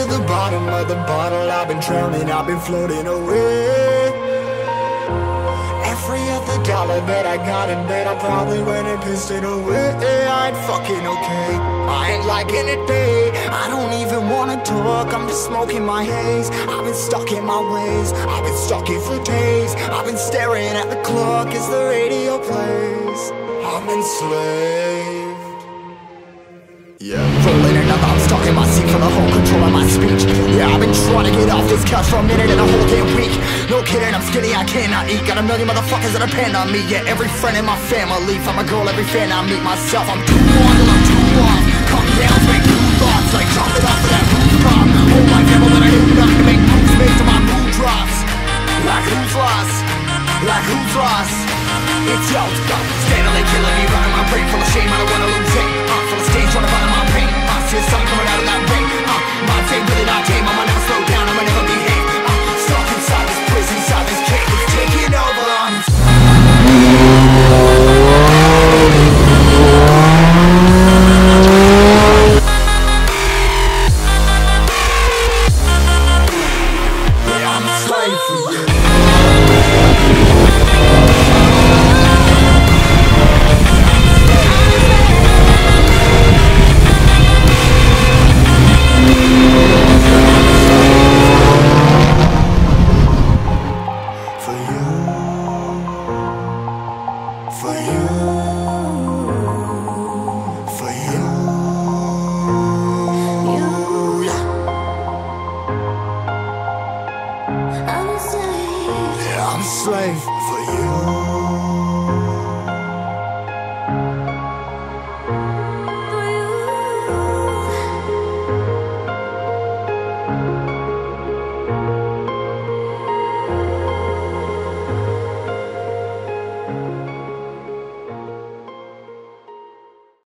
the bottom of the bottle, I've been drowning, I've been floating away. Every other dollar that I got in bed, I probably went and pissed it away. I ain't fucking okay, I ain't liking it, babe. I don't even wanna talk, I'm just smoking my haze. I've been stuck in my ways, I've been stuck here for days. I've been staring at the clock as the radio plays. I'm enslaved. Yeah, rolling another, I'm stuck in my seat for the whole control of my speech. Yeah, I've been trying to get off this couch for a minute and a whole damn week. No kidding, I'm skinny, I cannot eat. Got a million motherfuckers that depend on me. Yeah, every friend in my family, from a girl, every fan I meet myself. I'm too on till I'm too off. Come down, make new thoughts, like jumping off of that rooftop. Hold my devil that I did nothing to make moves based on my mood drops. Like who's lost? Like who's lost? It's yo, steadily killing me, running my brain full of shame. I don't wanna lose it. Full of stage, trying to find my pain. See the sun coming out of that rain. My day really not tame. I'ma never slow down, I'ma never behave. Stuck inside this prison, inside this cage. It's taking over. Yeah, I'm a slave for you. I'm a slave for you.